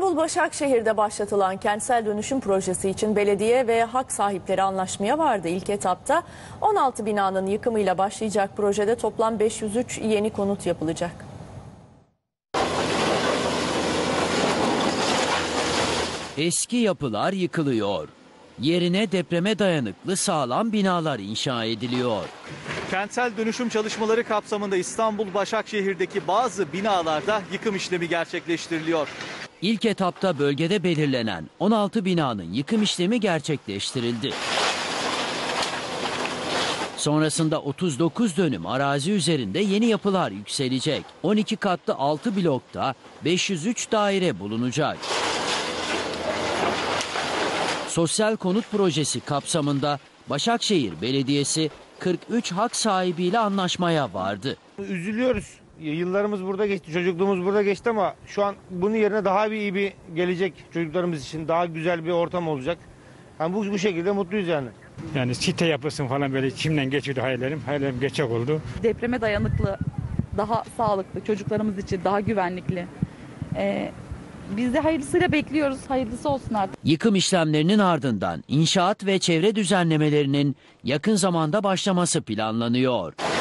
İstanbul Başakşehir'de başlatılan kentsel dönüşüm projesi için belediye ve hak sahipleri anlaşmaya vardı. İlk etapta 16 binanın yıkımıyla başlayacak projede toplam 503 yeni konut yapılacak. Eski yapılar yıkılıyor. Yerine depreme dayanıklı sağlam binalar inşa ediliyor. Kentsel dönüşüm çalışmaları kapsamında İstanbul Başakşehir'deki bazı binalarda yıkım işlemi gerçekleştiriliyor. İlk etapta bölgede belirlenen 16 binanın yıkım işlemi gerçekleştirildi. Sonrasında 39 dönüm arazi üzerinde yeni yapılar yükselecek. 12 katlı 6 blokta 503 daire bulunacak. Sosyal konut projesi kapsamında Başakşehir Belediyesi 43 hak sahibiyle anlaşmaya vardı. Üzülüyoruz. Yıllarımız burada geçti, çocukluğumuz burada geçti ama şu an bunun yerine daha iyi bir gelecek çocuklarımız için, daha güzel bir ortam olacak. Yani bu şekilde mutluyuz yani. Yani site yapılsın falan böyle içimden geçiyordu hayallerim. Hayallerim gerçek oldu. Depreme dayanıklı, daha sağlıklı, çocuklarımız için daha güvenlikli. Biz de hayırlısıyla bekliyoruz. Hayırlısı olsun artık. Yıkım işlemlerinin ardından inşaat ve çevre düzenlemelerinin yakın zamanda başlaması planlanıyor.